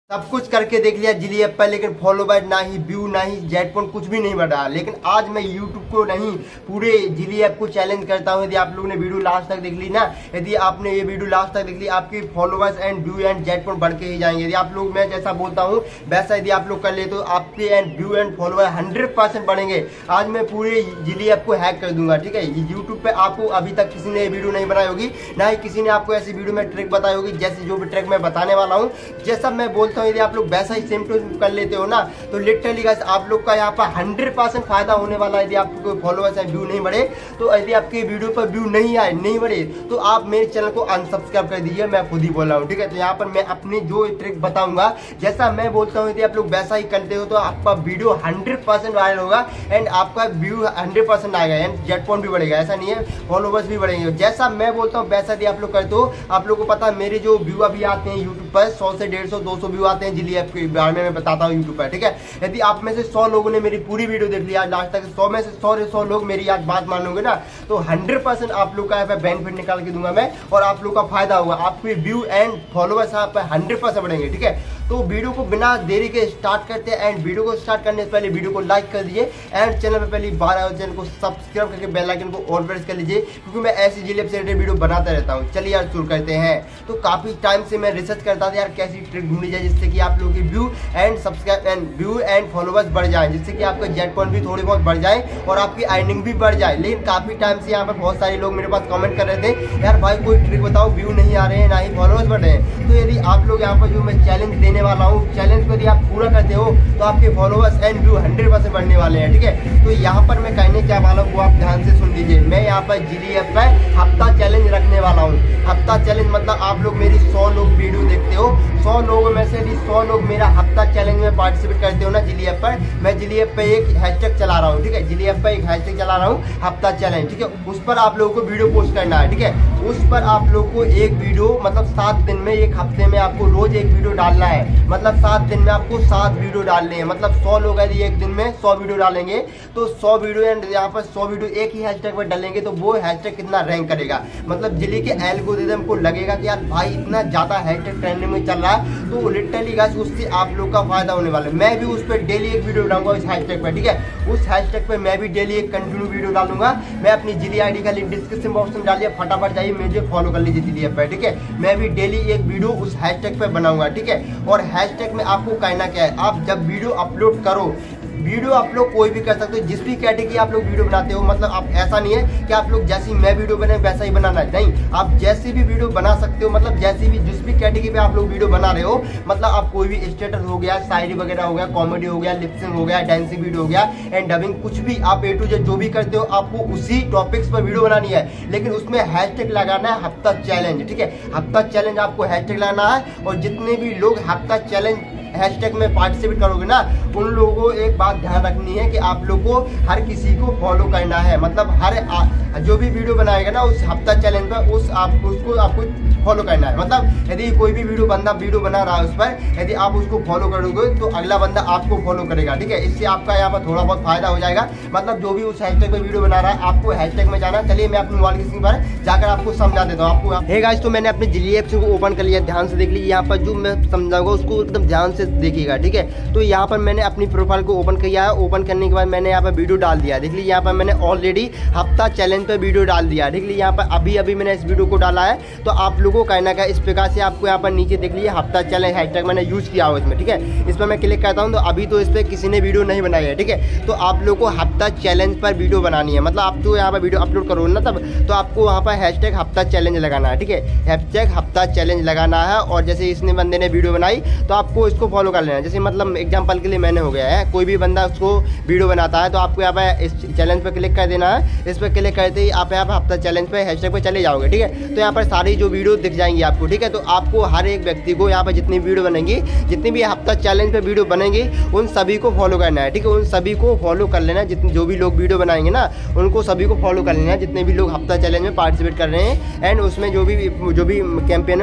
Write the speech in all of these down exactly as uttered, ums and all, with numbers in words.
सब कुछ करके देख लिया जिली ऐप पर, लेकिन फॉलोवर ना ही, व्यू ना ही, जेट पॉइंट कुछ भी नहीं बढ़ा। लेकिन आज मैं यूट्यूब को नहीं, पूरे जिली ऐप को चैलेंज करता हूं। यदि आप लोगों ने वीडियो लास्ट तक देख ली ना, यदि आपने ये वीडियो लास्ट तक देख ली, आपके followers and view and jet point बढ़ के ही जाएंगे। यदि आप लोग, मैं जैसा बोलता हूँ वैसा यदि आप लोग कर ले तो आपके and view and follower hundred percent बढ़ेंगे। आज मैं पूरे जिली ऐप को हैक कर दूंगा, ठीक है। यूट्यूब पे आपको अभी तक किसी ने वीडियो नहीं बनाई होगी, ना ही किसी ने आपको ऐसी वीडियो में ट्रिक बताई होगी जैसे जो भी ट्रिक मैं बताने वाला हूँ। जैसा मैं बोलता हूँ, यदि आप लोग वैसा सेम टू कर लेते हो ना, तो लिटरली गाइस आप लोग का यहाँ पर हंड्रेड परसेंट फायदा होने वाला है। यदि आपको फॉलोअर्स एंड व्यू नहीं बढ़े, तो यदि आपके वीडियो पर व्यू नहीं आए, नहीं बढ़े, तो आप मेरे चैनल को अनसब्सक्राइब कर दीजिए। मैं खुद ही बोल रहा हूँ, ठीक है। तो यहाँ पर मैं अपनी जो ट्रिक बताऊंगा, जैसा मैं बोलता हूँ, यदि आप लोग वैसा ही करते हो तो आपका वीडियो हंड्रेड परसेंट वायरल होगा एंड आपका व्यू हंड्रेड परसेंट आएगा एंड जेट पॉइंट भी बढ़ेगा। ऐसा नहीं है, फॉलोवर्स भी बढ़ेंगे। जैसा मैं बोलता हूँ वैसा यदि आप लोग करते हो, आप लोग को पता है मेरे जो व्यू अभी आते हैं यूट्यूब पर सौ से डेढ़ सौ दो सौ व्यू आते हैं जिली ऐप के बारे में मैं बताता हूँ यूट्यूब पर, ठीक है। यदि आप में से सौ लोगों ने मेरी पूरी वीडियो देख लिया लास्ट तक, सौ में से सौ सौ लोग मेरी आज बात मानोगे ना, तो हंड्रेड परसेंट आप लोग का बेनिफिट निकाल के दूंगा मैं और आप लोग का फायदा होगा। आपके व्यू एंड फॉलोवर्स आप हंड्रेड परसेंट बढ़ेंगे, ठीक है। तो वीडियो को बिना देरी के स्टार्ट करते हैं एंड वीडियो को स्टार्ट करने से पहले वीडियो को लाइक कर दीजिए एंड चैनल पर पहली बार आए चैनल को सब्सक्राइब करके बेल आइकन को ऑल प्रेस कर लीजिए, क्योंकि मैं ऐसी जिले से रिलेटेड वीडियो बनाता रहता हूँ। चलिए यार शुरू करते हैं। तो काफी टाइम से मैं रिसर्च करता था यार कैसी ट्रिक ढूंढी जाए जिससे कि आप लोग की view and subscribe and view and followers बढ़ जाए, जिससे कि आपका जेट पॉइंट भी थोड़ी बहुत बढ़ जाए और आपकी अर्निंग भी बढ़ जाए। लेकिन काफी टाइम से यहाँ पर बहुत सारे लोग मेरे पास कमेंट कर रहे थे, यार भाई कोई ट्रिक बताओ, व्यू नहीं आ रहे हैं ना ही फॉलोवर्स बढ़ रहे हैं। तो यदि आप लोग यहाँ पर जो मैं चैलेंज देने वाला हूँ, चैलेंज को यदि आप पूरा करते हो तो आपके followers and view hundred percent बढ़ने वाले हैं, ठीक है। तो यहाँ पर मैं कहने क्या वाला हूँ वो आप ध्यान से सुन लीजिए। मैं यहाँ पर जिली ऐप पर हफ्ता चैलेंज रखने वाला हूँ। हफ्ता चैलेंज मतलब आप लोग मेरी सौ लोग वीडियो देखते हो, सौ लोगों में से यदि सौ लोग मेरा हफ्ता चैलेंज में पार्टिसिपेट करते हो ना जिली ऐप पर, मैं जिली ऐप पे एक हैशटैग चला रहा हूँ, ठीक है। जिली ऐप पे एक हैशटैग चला रहा हूँ हफ्ता चैलेंज, ठीक है। उस पर आप लोगों को वीडियो पोस्ट करना है, ठीक है। उस पर आप लोग को एक वीडियो मतलब सात दिन में, एक हफ्ते में आपको रोज एक वीडियो डालना है। मतलब सात दिन में आपको सात वीडियो डालने हैं। मतलब सौ लोग यदि एक दिन में सौ वीडियो डालेंगे तो सौ वीडियो एंड यहाँ पर सौ वीडियो एक ही हैशटैग पर डालेंगे तो वो हैशटैग कितना रैंक करेगा। मतलब जिली के एल्गोरिथम को लगेगा कि यार भाई इतना ज्यादा हैशटैग ट्रेंडिंग में चल रहा है, तो लिटरली गाइस उससे आप लोग का फायदा होने वाला है। मैं भी उस पर डेली एक वीडियो डालूंगा इस हैशटैग पर, ठीक है। उस हैशटैग पर मैं भी डेली एक कंटिन्यू वीडियो डालूंगा। मैं अपनी जिली आईडी का लिंक डिस्क्रिप्शन बॉक्स में डालिए, फटाफट जाइए मुझे फॉलो कर लीजिए जिली ऐप पर, ठीक है। मैं भी डेली एक वीडियो उस हैशटैग पर बनाऊंगा, ठीक है। और हैशटैग में आपको कहना क्या है, आप जब वीडियो अपलोड करो, वीडियो आप लोग कोई भी कर सकते हो, जिस भी कैटेगरी आप लोग वीडियो बनाते हो। मतलब आप ऐसा नहीं है कि आप लोग जैसी मैं वीडियो बने वैसा ही बनाना है, नहीं, आप जैसी भी वीडियो बना सकते हो। मतलब जैसी भी जिस भी कैटेगरी पे आप लोग वीडियो बना रहे हो, मतलब आप कोई भी स्टेटस हो गया, शायरी वगैरह हो गया, कॉमेडी हो गया, लिपसिंग हो गया, डांसिंग वीडियो हो गया एंड डबिंग, कुछ भी आप ए टू जेड जो भी करते हो, आपको उसी टॉपिक्स पर वीडियो बनानी है। लेकिन उसमें हैशटैग लगाना है हफ्ता चैलेंज, ठीक है। हफ्ता चैलेंज आपको हैशटैग लगाना है और जितने भी लोग हफ्ता चैलेंज हैशटैग में पार्टिसिपेट करोगे ना, उन लोगों को एक बात ध्यान रखनी है कि आप लोग को हर किसी को फॉलो करना है। मतलब हर आ, जो भी वीडियो बनाएगा ना उस हफ्ता चैलेंज पर, उस आप उसको आपको फॉलो करना है। मतलब यदि कोई भी वीडियो बंदा वीडियो बना रहा है उस पर, यदि आप उसको फॉलो करोगे तो अगला बंदा आपको फॉलो करेगा, ठीक है। इससे आपका यहाँ पर थोड़ा बहुत फायदा हो जाएगा। मतलब जो भी उस हैशटैग पर वीडियो बना रहा है, आपको हैशटैग में जाना। चलिए मैं अपनी मोबाइल की स्क्रीन पर जाकर आपको समझा देता हूँ। आपको हे गाइस, तो मैंने अपनी जिली ऐप को ओपन कर लिया, ध्यान से देख लीजिए। यहाँ पर जो मैं समझाऊंगा उसको एकदम ध्यान से देखिएगा, ठीक है। तो यहाँ पर मैंने अपनी प्रोफाइल को ओपन किया है। ओपन करने के बाद मैंने यहाँ पर वीडियो डाल दिया, देख लीजिए। यहाँ पर मैंने ऑलरेडी हफ्ता चैलेंज पे वीडियो डाल दिया, देख लीजिए। यहाँ पर अभी अभी मैंने इस वीडियो को डाला है। तो आप लोगों को कहना क्या, इस प्रकार से आपको यहाँ पर नीचे देख लीजिए हफ्ता चैलेंज हैशटैग मैंने यूज किया हो इसमें, ठीक है। इस पर मैं क्लिक करता हूँ तो अभी तो इस पर किसी ने वीडियो नहीं बनाई है, ठीक है। तो आप लोग को हफ्ता चैलेंज पर वीडियो बनानी है। मतलब आप तो यहाँ पर वीडियो अपलोड करोगे ना तब, तो आपको वहाँ पर हैशटैग हफ्ता चैलेंज लगाना है, ठीक है। हैशटैग हफ्ता चैलेंज लगाना है और जैसे इसने बंदे ने वीडियो बनाई तो आपको इसको फॉलो कर लेना है। जैसे मतलब एग्जाम्पल के लिए मैंने हो गया है, कोई भी बंदा उसको वीडियो बनाता है तो आपको यहाँ पर इस चैलेंज पर क्लिक कर देना है। इस पर क्लिक करते ही आप यहाँ पर हफ्ता चैलेंज पे हैशटैग पे चले जाओगे, ठीक है। तो यहाँ पर सारी जो वीडियो दिख जाएंगी आपको, ठीक है। तो आपको हर एक व्यक्ति को यहाँ पर जितनी वीडियो बनेंगी, जितनी भी हफ्ता चैलेंज पे वीडियो बनेंगी, उन सभी को फॉलो करना है, ठीक है। उन सभी को फॉलो कर लेना, जितने जो भी लोग वीडियो बनाएंगे ना उनको सभी को फॉलो कर लेना, जितने भी लोग हफ्ता चैलेंज में पार्टिसिपेट कर रहे हैं एंड उसमें जो भी जो भी कैंपेन में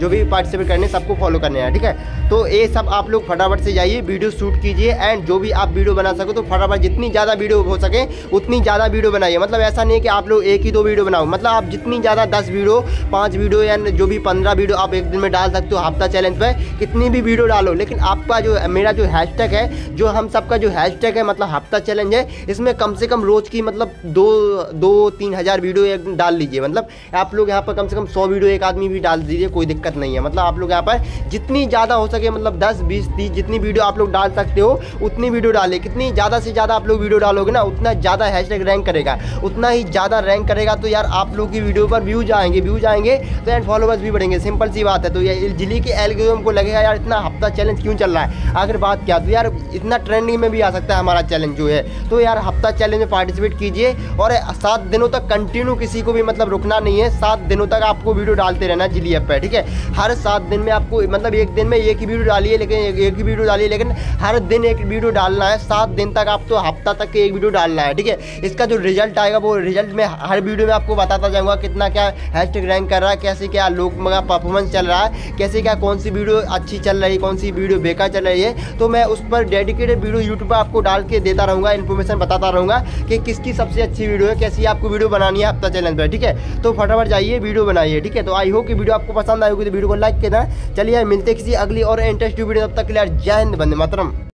जो भी पार्टिसिपेट करने सबको फॉलो करने हैं, ठीक है। तो ये सब आप लोग फटाफट से जाइए, वीडियो शूट कीजिए एंड जो भी आप वीडियो बना सको तो फटाफट जितनी ज़्यादा वीडियो हो सके उतनी ज़्यादा वीडियो बनाइए। मतलब ऐसा नहीं है कि आप लोग एक ही दो वीडियो बनाओ, मतलब आप जितनी ज़्यादा दस वीडियो, पाँच वीडियो या जो भी पंद्रह वीडियो आप एक दिन में डाल सकते हो हफ्ता चैलेंज पे, कितनी भी वीडियो डालो। लेकिन आपका जो मेरा जो हैशटैग है, जो हम सबका जो हैशटैग है मतलब हफ्ता चैलेंज है, इसमें कम से कम रोज़ की मतलब दो दो तीन हज़ार वीडियो डाल लीजिए। मतलब आप लोग यहाँ पर कम से कम सौ वीडियो एक आदमी भी डाल दीजिए, कोई दिक्कत नहीं है। मतलब आप लोग यहाँ पर जितनी ज़्यादा हो सके मतलब दस बीस तीस जितनी वीडियो आप लोग डाल सकते हो उतनी वीडियो डालें। कितनी ज़्यादा से ज़्यादा आप लोग वीडियो डालोगे ना उतना ज़्यादा हैशटैग रैंक करेगा, उतना ही ज़्यादा रैंक करेगा तो यार आप लोग की वीडियो पर व्यूज आएंगे, व्यूज आएंगे तो यार फॉलोवर्स भी बढ़ेंगे, सिंपल सी बात है। तो ये जिली के एल्गोरिथम को लगेगा यार इतना हफ्ता चैलेंज क्यों चल रहा है, आखिर बात क्या, तो यार इतना ट्रेंडिंग में भी आ सकता है हमारा चैलेंज जो है। तो यार हफ्ता चैलेंज में पार्टिसिपेट कीजिए और सात दिनों तक कंटिन्यू, किसी को भी मतलब रुकना नहीं है, सात दिनों तक आपको वीडियो डालते रहना जिली ऐप पर, ठीक है। हर सात दिन में आपको मतलब एक दिन में एक ही वीडियो डालिए, लेकिन एक ही वीडियो डालिए लेकिन हर दिन एक वीडियो डालना है, सात दिन तक आप तो हफ्ता तक एक वीडियो डालना है, ठीक है। इसका जो रिजल्ट आएगा वो रिजल्ट में हर वीडियो में आपको बताता जाऊंगा कितना क्या हैशटैग रैंक कर रहा है, कैसे क्या लोग का परफॉर्मेंस चल रहा है, कैसे क्या कौन सी वीडियो अच्छी चल रही है, कौन सी वीडियो बेकार चल रही है। तो मैं उस पर डेडिकेटेड वीडियो यूट्यूब पर आपको डाल के देता रहूँगा, इन्फॉर्मेशन बताता रहूँगा कि किसकी सबसे अच्छी वीडियो है, कैसी आपको वीडियो बनानी है हफ्ता चैलेंज पर, ठीक है। तो फटाफट जाइए वीडियो बनाइए, ठीक है। तो आई होप कि वीडियो आपको पसंद आई होगी, तो वीडियो को लाइक करना। चलिए मिलते किसी अगली और इंटरेस्टिंग वीडियो, तब तक के लिए जय हिंद, वंदे मातरम।